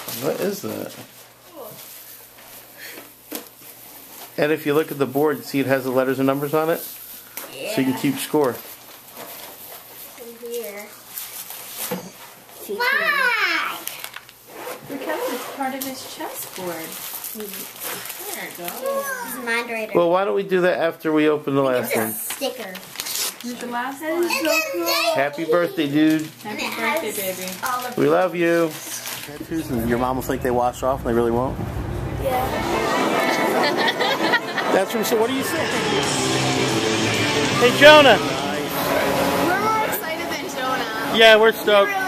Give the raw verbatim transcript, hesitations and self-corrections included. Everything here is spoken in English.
What is that? And if you look at the board, you see it has the letters and numbers on it? Yeah. So you can keep score. In here. Why? Because it's part of his chessboard. There it goes. He's a moderator. Well, why don't we do that after we open the last one? Sticker. Here's the last one. So cool. Happy birthday, dude. Happy birthday, baby. All of We love you. Your mom will think they wash off and they really won't? Yeah. That's from, so what do you say? Hey, Jonah. We're more excited than Jonah. Yeah, we're stoked.